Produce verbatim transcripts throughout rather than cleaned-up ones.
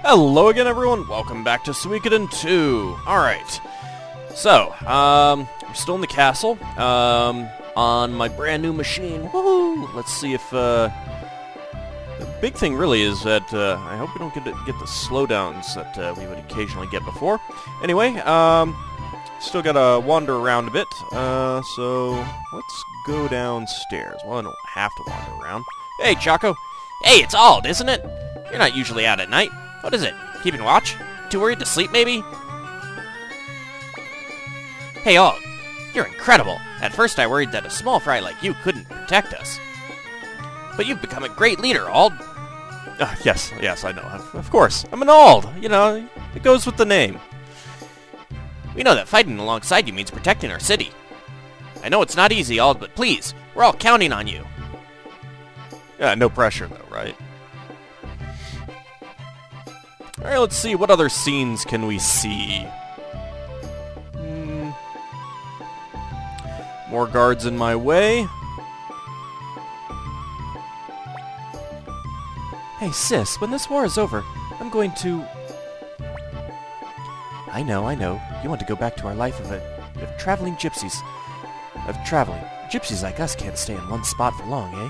Hello again, everyone. Welcome back to Suikoden two. Alright. So, um, we're still in the castle, um, on my brand new machine. Woohoo! Let's see if, uh, the big thing really is that, uh, I hope we don't get, to get the slowdowns that, uh, we would occasionally get before. Anyway, um, still gotta wander around a bit, uh, so let's go downstairs. Well, I don't have to wander around. Hey, Chaco! Hey, it's Ald, isn't it? You're not usually out at night. What is it? Keeping watch? Too worried to sleep, maybe? Hey, Ald, you're incredible. At first I worried that a small fry like you couldn't protect us. But you've become a great leader, Ald. Uh, yes, yes, I know. Of, of course. I'm an Ald. You know, it goes with the name. We know that fighting alongside you means protecting our city. I know it's not easy, Ald, but please, we're all counting on you. Yeah, no pressure, though, right? Alright, let's see. What other scenes can we see? Hmm. More guards in my way. Hey, sis, when this war is over, I'm going to... I know, I know. You want to go back to our life of, a, of traveling gypsies. Of traveling. Gypsies like us can't stay in one spot for long, eh?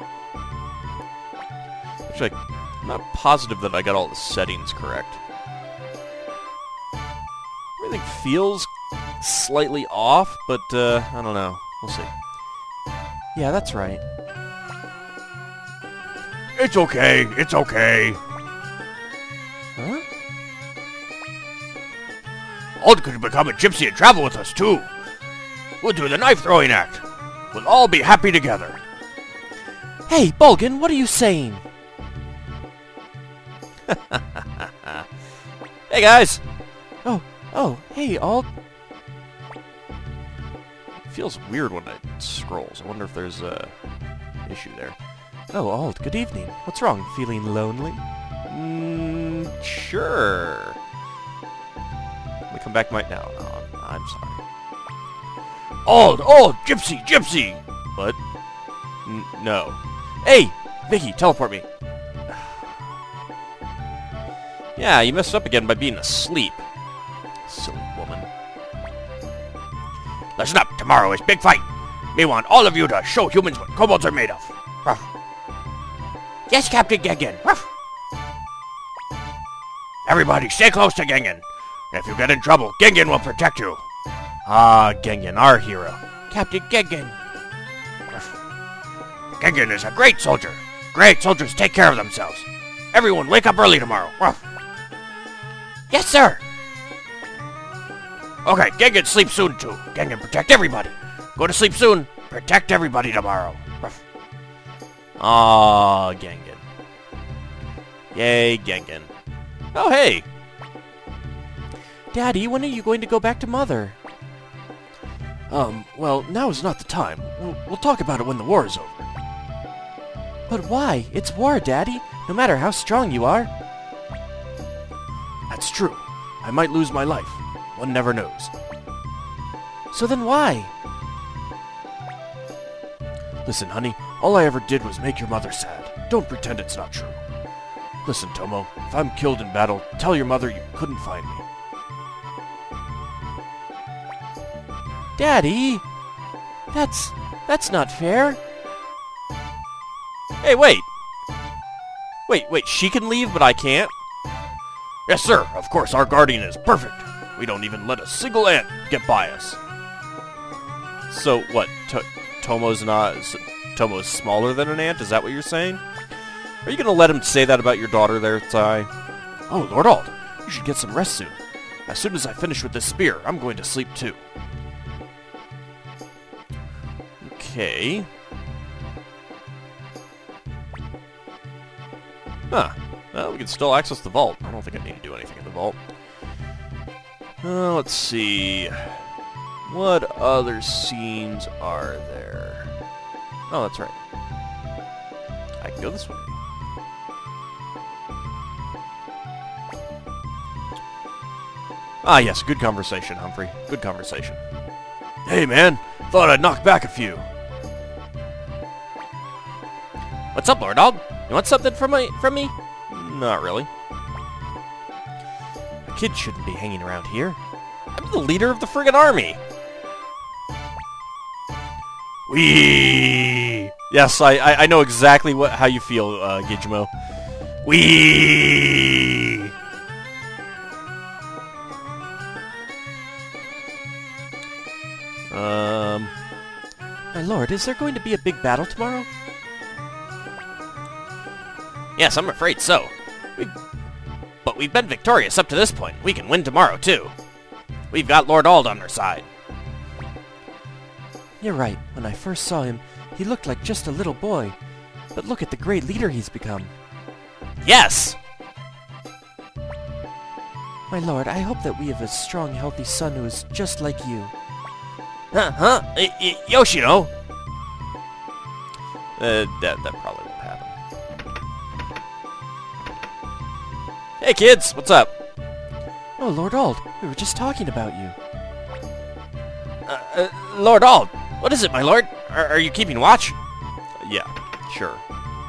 Actually, I'm not positive that I got all the settings correct. Everything feels slightly off, but, uh, I don't know. We'll see. Yeah, that's right. It's okay, it's okay. Huh? Ald could become a gypsy and travel with us, too. We'll do the knife-throwing act. We'll all be happy together. Hey, Bulgin, what are you saying? Hey, guys! Oh, oh, hey, Ald. It feels weird when it scrolls. I wonder if there's a issue there. Oh, Ald, good evening. What's wrong? Feeling lonely? Mm, sure. Let me come back right now. No, I'm, I'm sorry. Ald, Ald, gypsy, gypsy! What? N no. Hey! Vicky, teleport me. Yeah, you messed up again by being asleep. Silly woman. Listen up, tomorrow is big fight. We want all of you to show humans what kobolds are made of. Ruff. Yes, Captain Gengen. Ruff. Everybody, stay close to Gengen. If you get in trouble, Gengen will protect you. Ah, Gengen, our hero. Captain Gengen. Ruff. Gengen is a great soldier. Great soldiers take care of themselves. Everyone, wake up early tomorrow. Ruff. Yes, sir. Okay, Gengen, sleep soon, too. Gengen, protect everybody. Go to sleep soon. Protect everybody tomorrow. Ruff. Aw, Gengen. Yay, Gengen. Oh, hey! Daddy, when are you going to go back to Mother? Um, well, now is not the time. We'll, we'll talk about it when the war is over. But why? It's war, Daddy. No matter how strong you are. That's true. I might lose my life. One never knows. So then why? Listen, honey, all I ever did was make your mother sad. Don't pretend it's not true. Listen, Tomo, if I'm killed in battle, tell your mother you couldn't find me. Daddy! That's... that's not fair. Hey, wait! Wait, wait, she can leave, but I can't? Yes, sir. Of course, our guardian is perfect. We don't even let a single ant get by us. So, what? To Tomo's not... Tomo's smaller than an ant? Is that what you're saying? Are you gonna let him say that about your daughter there, Tai? Oh, Lord Ald, you should get some rest soon. As soon as I finish with this spear, I'm going to sleep too. Okay. Huh. Well, we can still access the vault. I don't think I need to do anything in the vault. Uh, let's see. What other scenes are there? Oh, that's right. I can go this way. Ah, yes. Good conversation, Humphrey. Good conversation. Hey, man. Thought I'd knock back a few. What's up, Lord Ald? You want something from me? From me? Not really. Kid shouldn't be hanging around here. I'm the leader of the friggin' army. Wee! Yes, I, I, I know exactly what how you feel, uh, Gizmo. Wee! Um... My lord, is there going to be a big battle tomorrow? Yes, I'm afraid so. We... But we've been victorious up to this point. We can win tomorrow, too. We've got Lord Ald on our side. You're right. When I first saw him, he looked like just a little boy. But look at the great leader he's become. Yes! My lord, I hope that we have a strong, healthy son who is just like you. Huh? Huh? Y y Yoshino? Uh, that, that probably won't happen. Hey kids, what's up? Oh, Lord Ald, we were just talking about you. Uh, uh, Lord Ald, what is it, my lord? Are, are you keeping watch? Yeah, sure.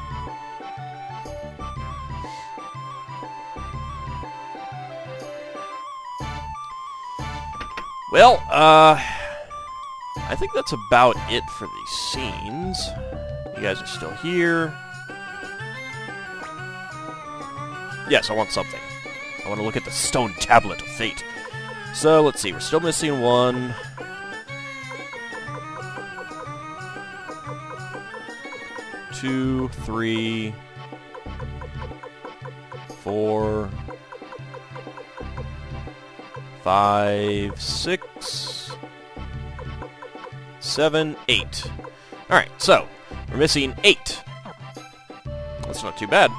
Well, uh... I think that's about it for these scenes. You guys are still here. Yes, I want something. I want to look at the stone tablet of fate. So, let's see. We're still missing one. Two, three, four, five, six, seven, eight. Alright, so, we're missing eight. That's not too bad.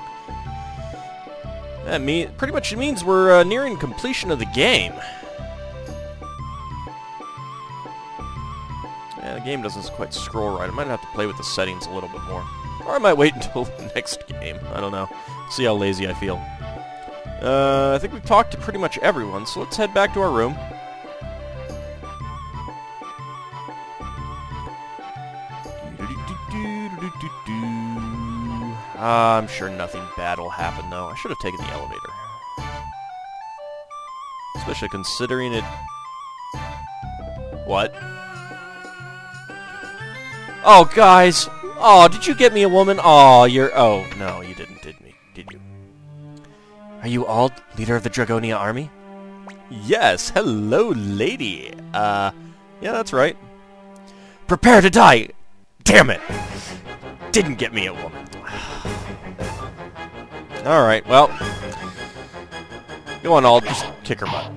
That mean, pretty much means we're uh, nearing completion of the game. Yeah, the game doesn't quite scroll right. I might have to play with the settings a little bit more. Or I might wait until the next game. I don't know. See how lazy I feel. Uh, I think we've talked to pretty much everyone, so let's head back to our room. Uh, I'm sure nothing bad will happen, though. I should have taken the elevator. Especially considering it... What? Oh, guys! Oh, did you get me a woman? Oh, you're... Oh, no, you didn't, did me? Did you? Are you Ald, leader of the Dragonia army? Yes, hello, lady. Uh, yeah, that's right. Prepare to die! Damn it! Didn't get me a woman. Alright, well. Go on, Ald, just kick her butt.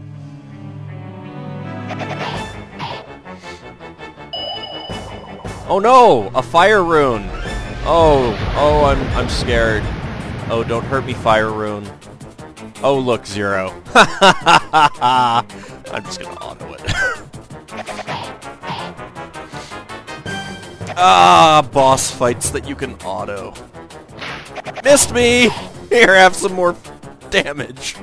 Oh no! A fire rune! Oh, oh, I'm, I'm scared. Oh, don't hurt me, fire rune. Oh, look, Zero. I'm just gonna auto it. Ah, boss fights that you can auto. Missed me! Here, have some more damage.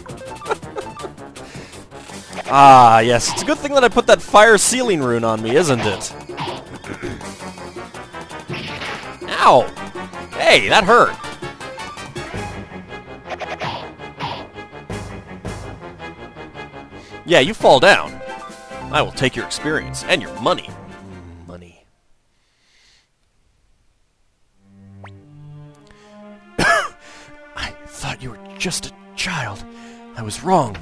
Ah, yes. It's a good thing that I put that fire sealing rune on me, isn't it? Ow! Hey, that hurt. Yeah, you fall down. I will take your experience and your money. Money. I thought you were just a child. I was wrong.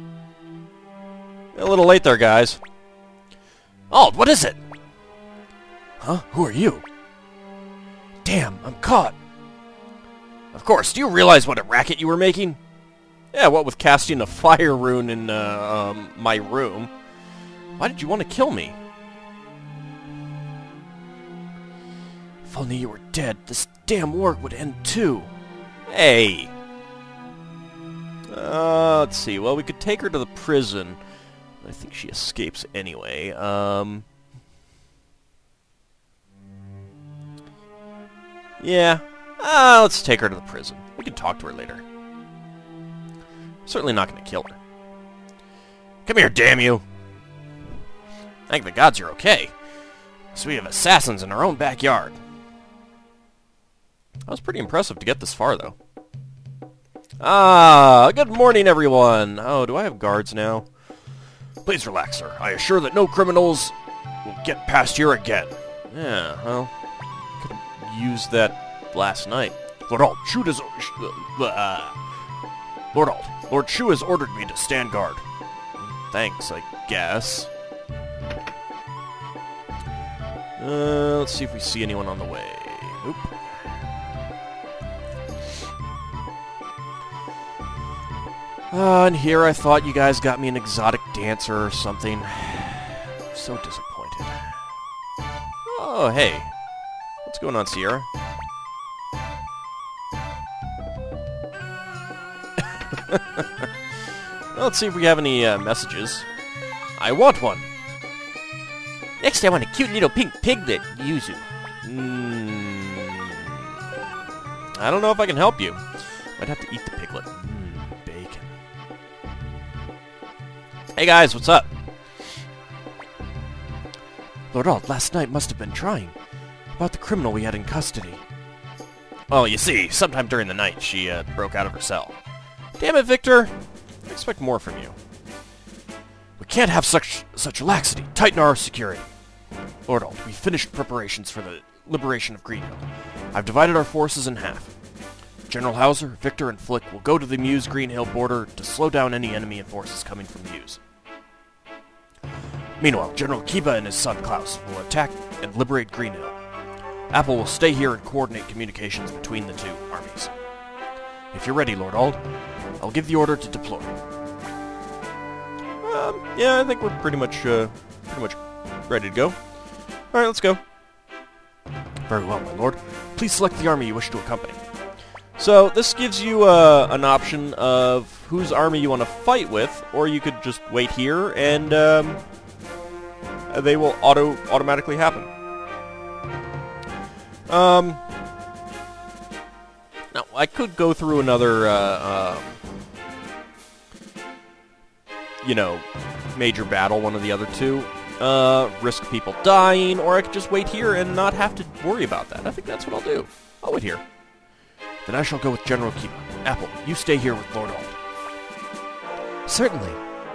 A little late there, guys. Ald, what is it? Huh? Who are you? Damn, I'm caught. Of course, do you realize what a racket you were making? Yeah, what with casting a fire rune in uh, um, my room. Why did you want to kill me? If only you were dead, this damn war would end too. Hey! Uh, let's see. Well, we could take her to the prison. I think she escapes anyway. Um... Yeah. Uh, let's take her to the prison. We can talk to her later. Certainly not going to kill her. Come here, damn you! Thank the gods you're okay. So we have assassins in our own backyard. That was pretty impressive to get this far, though. Ah, good morning, everyone. Oh, do I have guards now? Please relax, sir. I assure that no criminals will get past here again. Yeah, well, could have used that last night. Lord Alt, Shu has... Uh, Lord Alt, Lord Shu has ordered me to stand guard. Thanks, I guess. Uh, let's see if we see anyone on the way. Nope. Uh, and here I thought you guys got me an exotic dancer or something. So disappointed. Oh, hey. What's going on, Sierra? Well, let's see if we have any uh, messages. I want one. Next I want a cute little pink piglet, Yuzu. Mm, I don't know if I can help you. Might have to eat the piglet. Mm, bacon. Hey guys, what's up? Lord Alt, last night must have been trying. About the criminal we had in custody. Well, you see, sometime during the night, she uh, broke out of her cell. Damn it, Victor! I expect more from you. We can't have such such laxity. Tighten our security. Lord Alt, we finished preparations for the liberation of Greenhill. I've divided our forces in half. General Hauser, Victor, and Flick will go to the Muse Greenhill border to slow down any enemy and forces coming from Muse. Meanwhile, General Kiba and his son Klaus will attack and liberate Greenhill. Apple will stay here and coordinate communications between the two armies. If you're ready, Lord Alt, I'll give the order to deploy. Um, yeah, I think we're pretty much, uh, pretty much ready to go. Alright, let's go. Very well, my lord. Please select the army you wish to accompany. So, this gives you uh, an option of whose army you want to fight with, or you could just wait here and um, they will auto automatically happen. Um, now, I could go through another, uh, um, you know, major battle, one of the other two, uh, risk people dying, or I could just wait here and not have to worry about that. I think that's what I'll do. I'll wait here. Then I shall go with General Kiba. Apple, you stay here with Lord Alt. Certainly.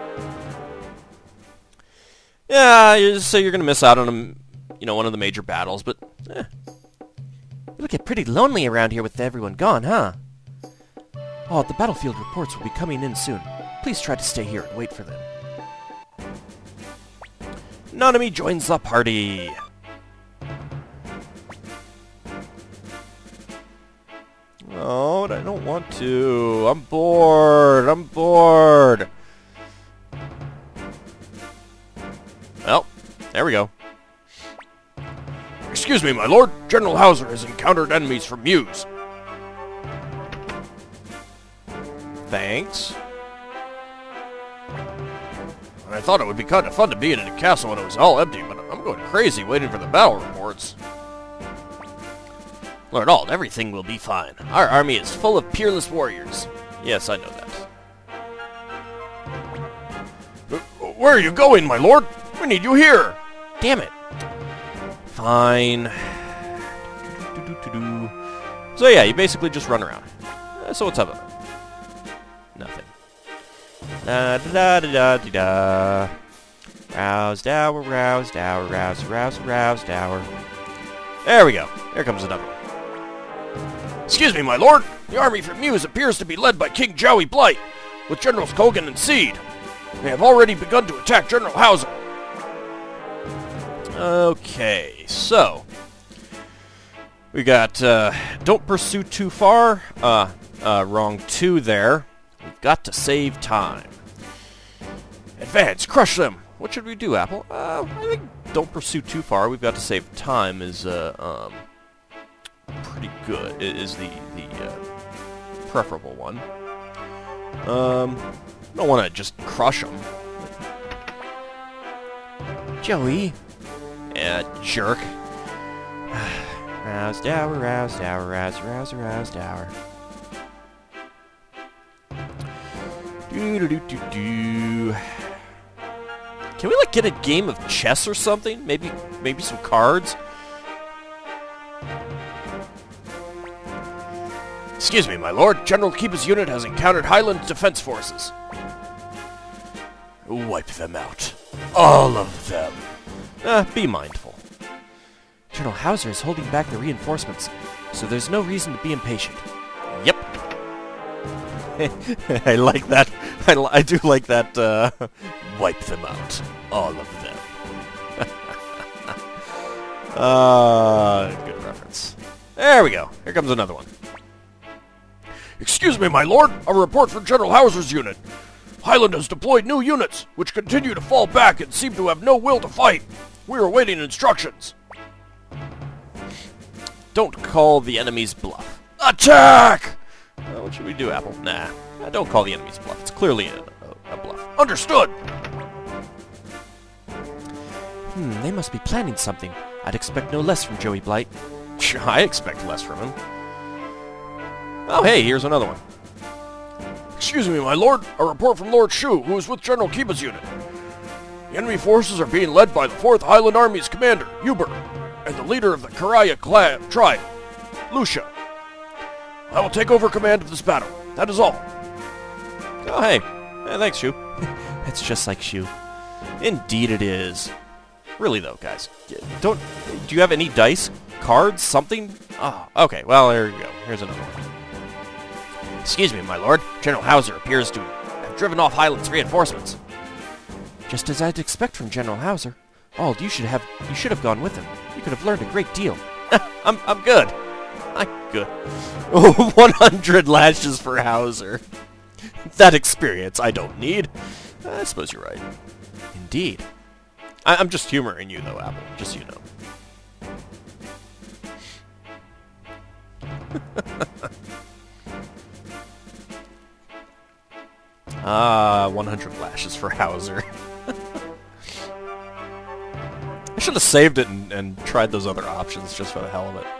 Yeah, you just say you're going to miss out on, a, you know, one of the major battles, but, eh. It'll get pretty lonely around here with everyone gone, huh? Oh, the battlefield reports will be coming in soon. Please try to stay here and wait for them. Nanami joins the party. Oh, I don't want to. I'm bored. I'm bored. Well, there we go. Excuse me, my lord. General Hauser has encountered enemies from Muse. Thanks. I thought it would be kind of fun to be in a castle when it was all empty, but I'm going crazy waiting for the battle reports. Lord Alt, everything will be fine. Our army is full of peerless warriors. Yes, I know that. Where are you going, my lord? We need you here. Damn it. Fine. So yeah, you basically just run around. Uh, so what's up? Nothing. Da da da da da da. Rouse Dower, rouse Dower, rouse, rouse, rouse Dower. There we go. There comes another one. Excuse me, my lord. The army from Muse appears to be led by King Jowie Blight, with Generals Kogan and Seed. They have already begun to attack General Hauser. Okay, so we got uh, don't pursue too far. Uh, uh, wrong two there. We've got to save time. Advance, crush them. What should we do, Apple? Uh, I think don't pursue too far. We've got to save time is uh, um, pretty good. It is the the uh, preferable one. Um, don't want to just crush them. Joey. Yeah, jerk. Rouse Dower, rouse Dower, rouse, rouse, rouse Dower. Do do do do do. Can we like get a game of chess or something? Maybe maybe some cards. Excuse me, my lord. General Kiba's unit has encountered Highland defense forces. Wipe them out. All of them. Uh, be mindful. General Hauser is holding back the reinforcements, so there's no reason to be impatient. Yep. I like that. I, li- I do like that. Uh, Wipe them out. All of them. uh, good reference. There we go. Here comes another one. Excuse me, my lord. A report from General Hauser's unit. Highland has deployed new units, which continue to fall back and seem to have no will to fight. We are awaiting instructions. Don't call the enemy's bluff. Attack! Uh, what should we do, Apple? Nah. Uh, don't call the enemy's bluff. It's clearly a, a, a bluff. Understood. Hmm, they must be planning something. I'd expect no less from Joey Blight. I expect less from him. Oh, hey, here's another one. Excuse me, my lord. A report from Lord Shu, who is with General Kiba's unit. The enemy forces are being led by the fourth Highland Army's commander, Uber, and the leader of the Karaya clan tribe, Lucia. I will take over command of this battle. That is all. Oh, hey. Hey, thanks, Shu. That's just like Shu. Indeed it is. Really, though, guys. Don't... Do you have any dice? Cards? Something? Oh, okay. Well, there you go. Here's another one. Excuse me, my lord. General Hauser appears to have driven off Highland's reinforcements. Just as I'd expect from General Hauser. Ald, you should have you should have gone with him. You could have learned a great deal. I'm I'm good. I'm good. one hundred lashes for Hauser. That experience I don't need. I suppose you're right. Indeed. I, I'm just humoring you, though, Apple. Just so you know. Ah, one hundred lashes for Hauser. I should have saved it and, and tried those other options just for the hell of it.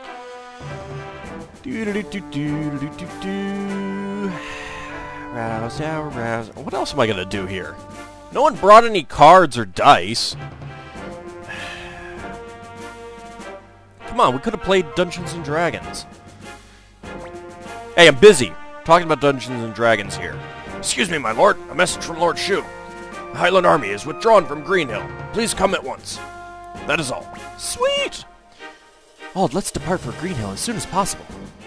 Do-do-do-do-do-do-do-do. Rouse, rouse, rouse. What else am I gonna do here? No one brought any cards or dice. Come on, we could have played Dungeons and Dragons. Hey, I'm busy. Talking about Dungeons and Dragons here. Excuse me, my lord. A message from Lord Shu. The Highland Army is withdrawn from Greenhill. Please come at once. That is all. Sweet! Ald, let's depart for Greenhill as soon as possible.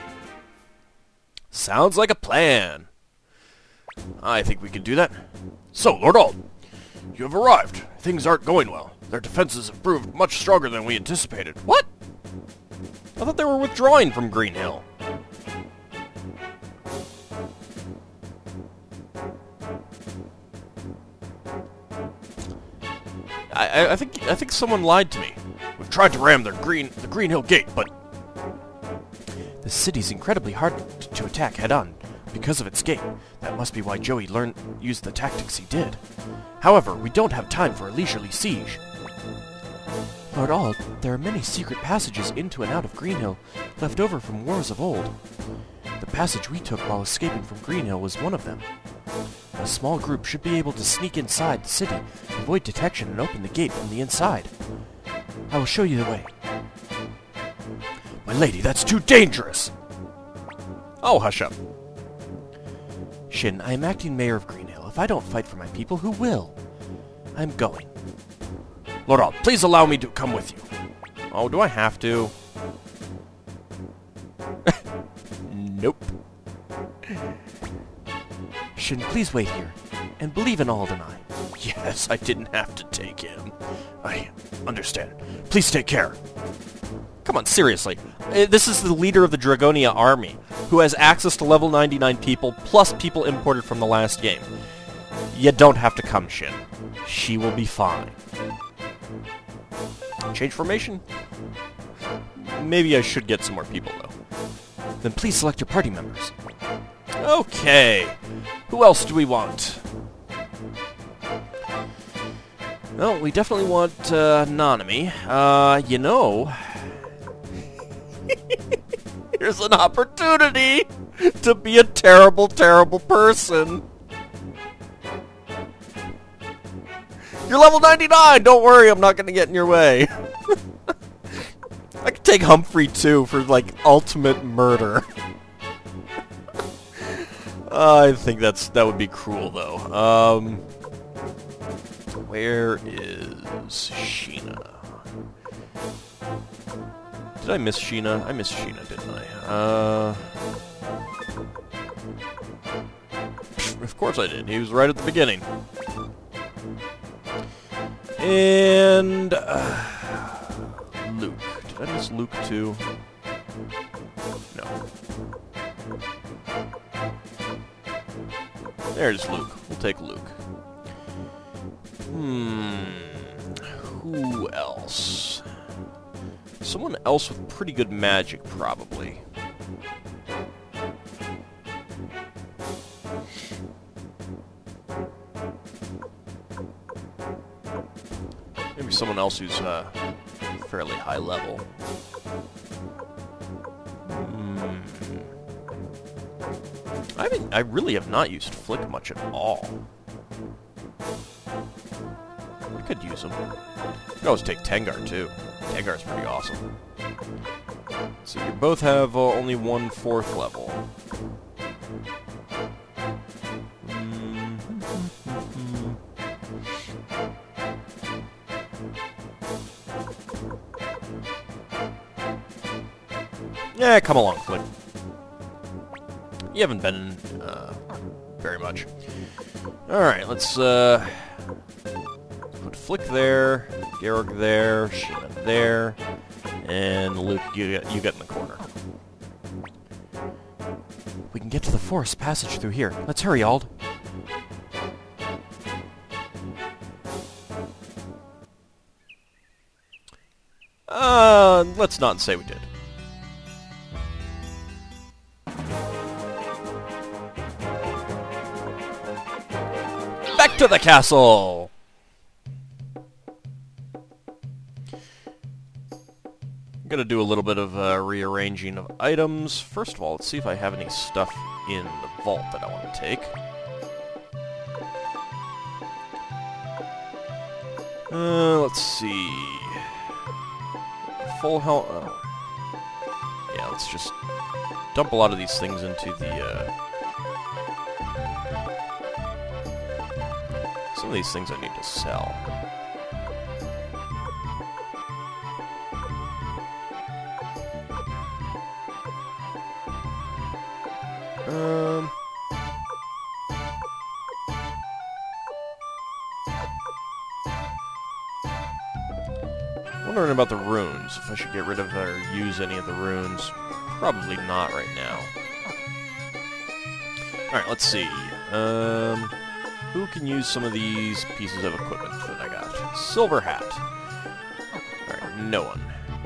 Sounds like a plan. I think we can do that. So, Lord Ald, you have arrived. Things aren't going well. Their defenses have proved much stronger than we anticipated. What? I thought they were withdrawing from Greenhill. I, I think I think someone lied to me. We've tried to ram their green the Greenhill Gate, but the city's incredibly hard t- to attack head-on because of its gate. That must be why Joey learned used the tactics he did. However, we don't have time for a leisurely siege. Lord Ald, there are many secret passages into and out of Greenhill, left over from wars of old. The passage we took while escaping from Greenhill was one of them. A small group should be able to sneak inside the city, avoid detection, and open the gate from the inside. I will show you the way. my lady, that's too dangerous. Oh, hush up. Shin, I am acting mayor of Greenhill. If I don't fight for my people, who will? I'm going. Lord Ald, please allow me to come with you. Oh, do I have to? Nope. Shin, please wait here, and believe in Ald and I. Yes, I didn't have to take him. I understand. Please take care. Come on, seriously. Uh, This is the leader of the Dragonia army, who has access to level ninety-nine people, plus people imported from the last game. You don't have to come, Shin. She will be fine. Change formation? Maybe I should get some more people, though. Then please select your party members. Okay. Who else do we want? Well, we definitely want uh, Nanami. Uh, you know... Here's an opportunity to be a terrible, terrible person. You're level ninety-nine! Don't worry, I'm not gonna get in your way. I could take Humphrey, too, for, like, ultimate murder. I think that's that would be cruel, though. Um, where is Sheena? Did I miss Sheena? I missed Sheena, didn't I? Uh, of course I did. He was right at the beginning. And uh, Luke. Did I miss Luke too? No. There's Luke. We'll take Luke. Hmm. Who else? Someone else with pretty good magic, probably. Maybe someone else who's uh, fairly high level. Hmm. I mean, I really have not used Flick much at all. I could use him. I could always take Tengar, too. Tengar's pretty awesome. So you both have uh, only one fourth level. Mm-hmm. Yeah, come along, Flick. You haven't been uh, very much. Alright, let's uh, put Flick there, Garrug there, Sheena there, and Luke, you get, you get in the corner. We can get to the forest passage through here. Let's hurry, Ald. Uh, let's not say we did. Back to the castle! I'm gonna do a little bit of uh, rearranging of items. First of all, let's see if I have any stuff in the vault that I want to take. Uh, let's see. Full health. Oh. Yeah, let's just dump a lot of these things into the. Uh, some of these things I need to sell. Um. Wondering about the runes, if I should get rid of or use any of the runes. Probably not right now. Alright, let's see. Um, who can use some of these pieces of equipment that I got? Silver hat. Alright, no one.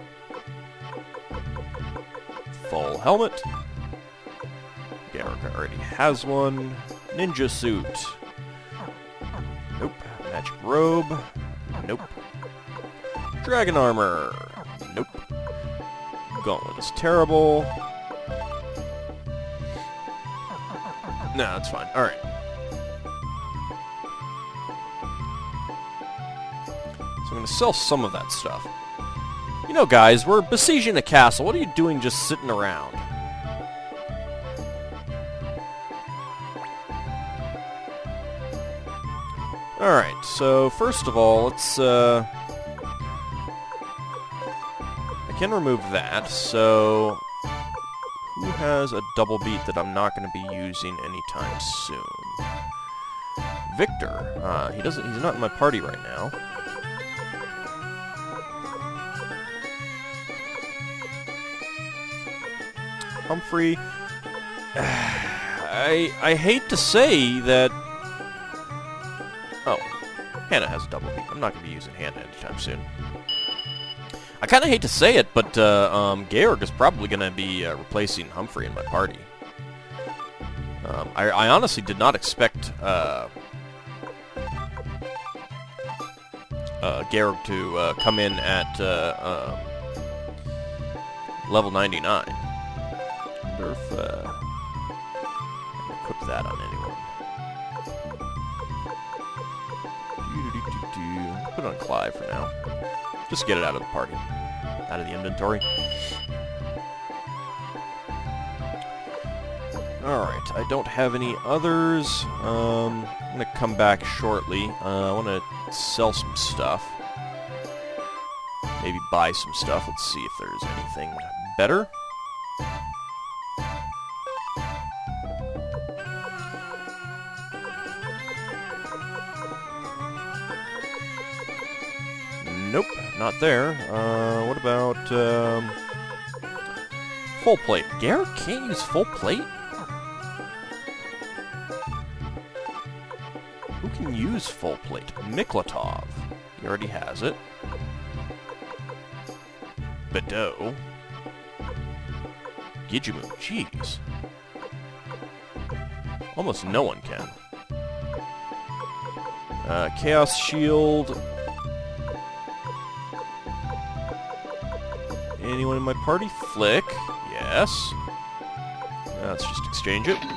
Full helmet. Garrug already has one. Ninja suit. Nope. Magic robe. Nope. Dragon armor. Nope. Gauntlet is terrible. No, that's fine. Alright. So I'm going to sell some of that stuff. You know, guys, we're besieging a castle. What are you doing just sitting around? Alright, so first of all, let's, uh... I can remove that, so... Who has a double beat that I'm not going to be using anytime soon? Victor. Uh, he doesn't, he's not in my party right now. Humphrey. I, I hate to say that... Oh, Hannah has a double beat. I'm not going to be using Hannah anytime soon. I kind of hate to say it, but uh, um, Garrug is probably going to be uh, replacing Humphrey in my party. Um, I, I honestly did not expect uh, uh, Garrug to uh, come in at uh, um, level ninety-nine. I wonder if uh, I can equip that on anyone. Put it on Clive for now. Just get it out of the party. Out of the inventory. Alright, I don't have any others. Um, I'm gonna come back shortly. Uh, I want to sell some stuff. Maybe buy some stuff. Let's see if there's anything better. Nope, not there. Uh, what about, um... full plate. Garrett can't use full plate? Who can use full plate? Miklatov. He already has it. Bedeau. Gijimu. Jeez. Almost no one can. Uh, Chaos Shield. Anyone in my party? Flick. Yes. Now let's just exchange it.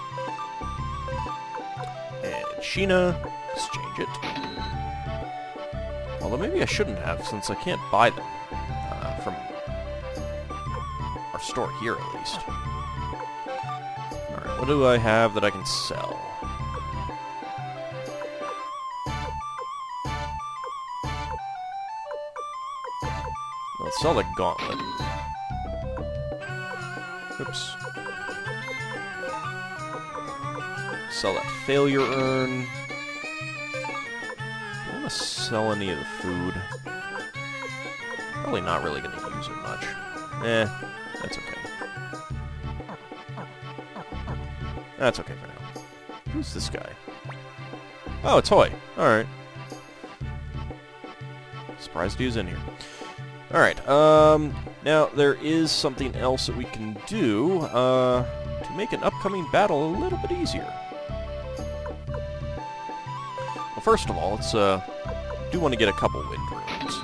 And Sheena. Exchange it. Although maybe I shouldn't have, since I can't buy them. Uh, from our store here, at least. Alright, what do I have that I can sell? Let's sell the gauntlet. Oops. Sell that failure urn. I want to sell any of the food. Probably not really going to use it much. Eh, that's okay. That's okay for now. Who's this guy? Oh, it's Hoy. Alright. Surprised he was in here. Alright, um, now there is something else that we can do, uh, to make an upcoming battle a little bit easier. Well, first of all, let's, uh, do want to get a couple wind runes.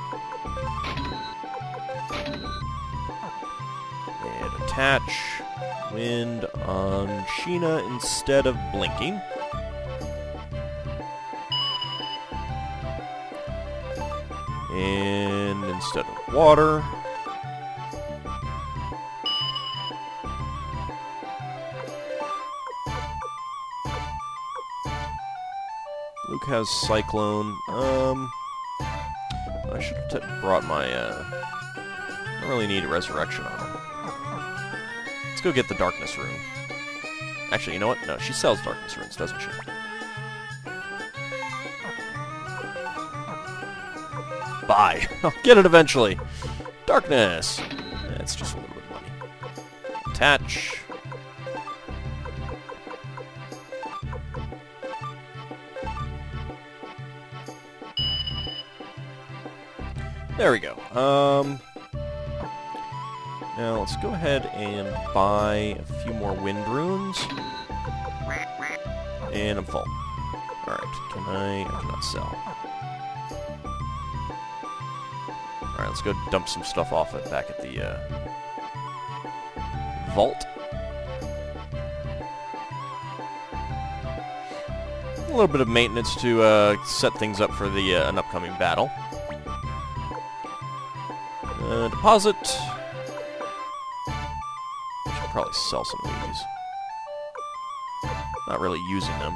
And attach wind on Sheena instead of blinking. And instead of water, Luke has Cyclone. Um, I should have t brought my, uh, I don't really need a Resurrection on him. Let's go get the Darkness Rune. Actually, you know what? No, she sells Darkness Runes, doesn't she? Buy. I'll get it eventually. Darkness. It's just a little bit of money. Attach. There we go. Um, now let's go ahead and buy a few more wind runes. And I'm full. Alright, can I... I cannot sell. Alright, let's go dump some stuff off it back at the uh, vault. A little bit of maintenance to uh, set things up for the uh, an upcoming battle. Uh, deposit. I should probably sell some of these. Not really using them.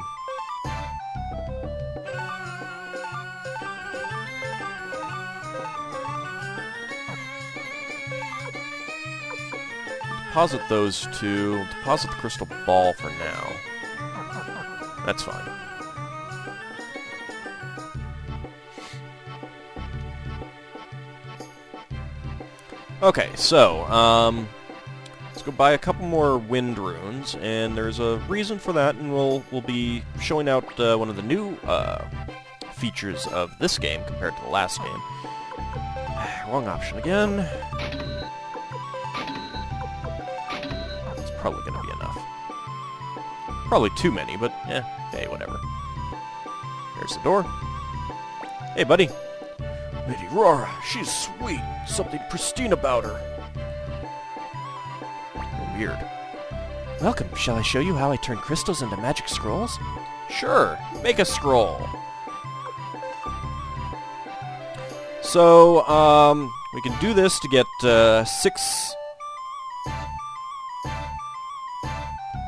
Deposit those two. Deposit the crystal ball for now. That's fine. Okay, so, um, let's go buy a couple more wind runes, and there's a reason for that, and we'll, we'll be showing out uh, one of the new uh, features of this game compared to the last game. Wrong option again. It's probably going to be enough. Probably too many, but, eh, hey, whatever. There's the door. Hey, buddy. Lady Rara, she's sweet. Something pristine about her. Weird. Welcome. Shall I show you how I turn crystals into magic scrolls? Sure. Make a scroll. So, um, we can do this to get uh, six...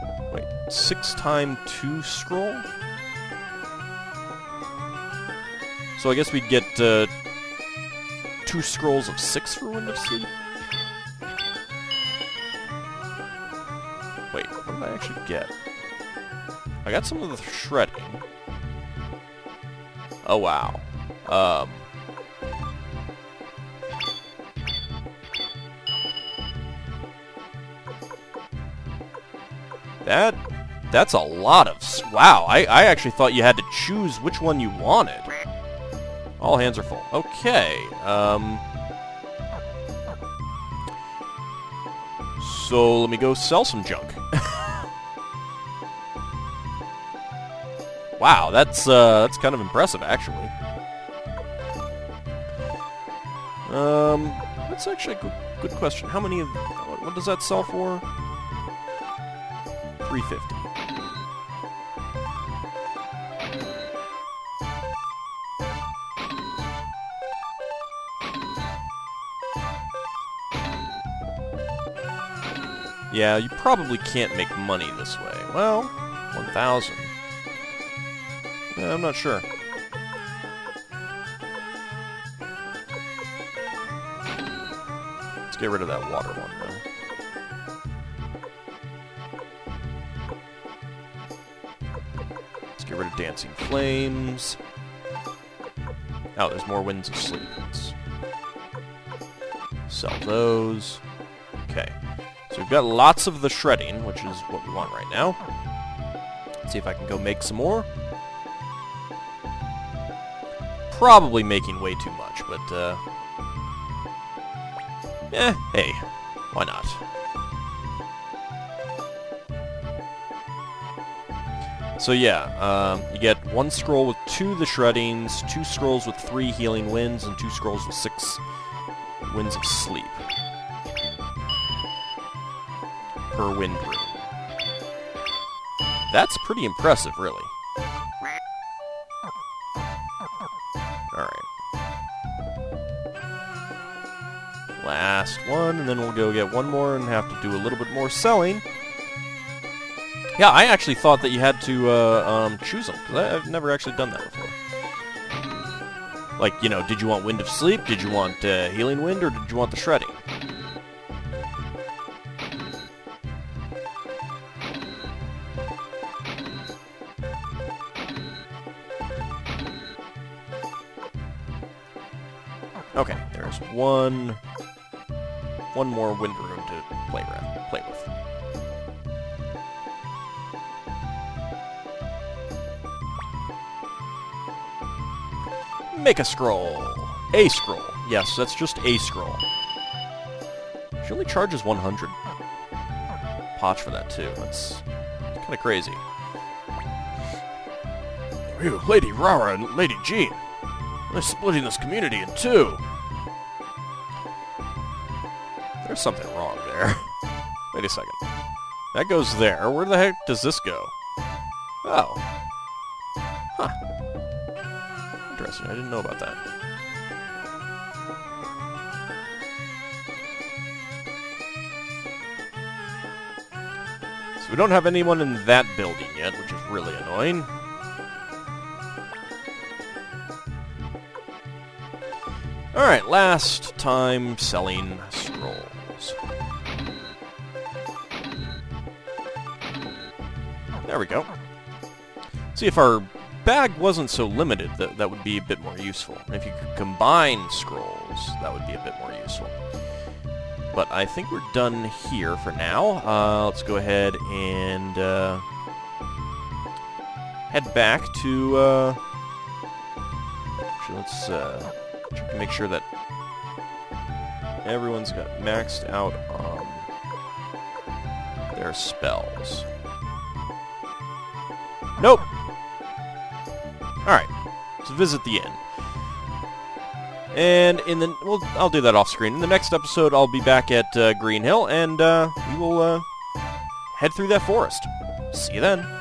six time two scroll. So I guess we'd get uh, two scrolls of six for Wind of Sleep. Wait, what did I actually get? I got some of the shredding. Oh wow. Um. That, that's a lot of... S wow, I, I actually thought you had to choose which one you wanted. All hands are full. Okay, um... so let me go sell some junk. Wow, that's, uh, that's kind of impressive, actually. Um, that's actually a good, good question. How many of... What, what does that sell for? three fifty. Yeah, you probably can't make money this way. Well, one thousand. Yeah, I'm not sure. Let's get rid of that water one, though. Get rid of Dancing Flames. Oh, there's more Winds of Sleep. Let's sell those. Okay. So we've got lots of the shredding, which is what we want right now. Let's see if I can go make some more. Probably making way too much, but, uh... eh, hey. Why not? So yeah, um, you get one scroll with two of the shreddings, two scrolls with three healing winds, and two scrolls with six winds of sleep per wind rune. That's pretty impressive, really. Alright. Last one, and then we'll go get one more and have to do a little bit more selling. Yeah, I actually thought that you had to uh, um, choose them, because I've never actually done that before. Like, you know, did you want Wind of Sleep, did you want uh, Healing Wind, or did you want the Shredding? Okay, there's one, one more Wind Rune to play with. Play with. Make a scroll. A scroll. Yes, that's just a scroll. She only charges one hundred potch for that, too. That's kind of crazy. Phew, Lady Rara and Lady Jean. They're splitting this community in two. There's something wrong there. Wait a second. That goes there. Where the heck does this go? Oh. Huh. Interesting. I didn't know about that. So we don't have anyone in that building yet, which is really annoying. Alright, last time selling scrolls. There we go. See, if our bag wasn't so limited, that, that would be a bit more useful. And if you could combine scrolls, that would be a bit more useful. But I think we're done here for now. Uh, let's go ahead and uh, head back to... Uh, actually, let's uh, check to make sure that everyone's got maxed out on their spells. Nope! Alright, so visit the inn. And in the... well, I'll do that off screen. In the next episode, I'll be back at uh, Green Hill, and uh, we will uh, head through that forest. See you then.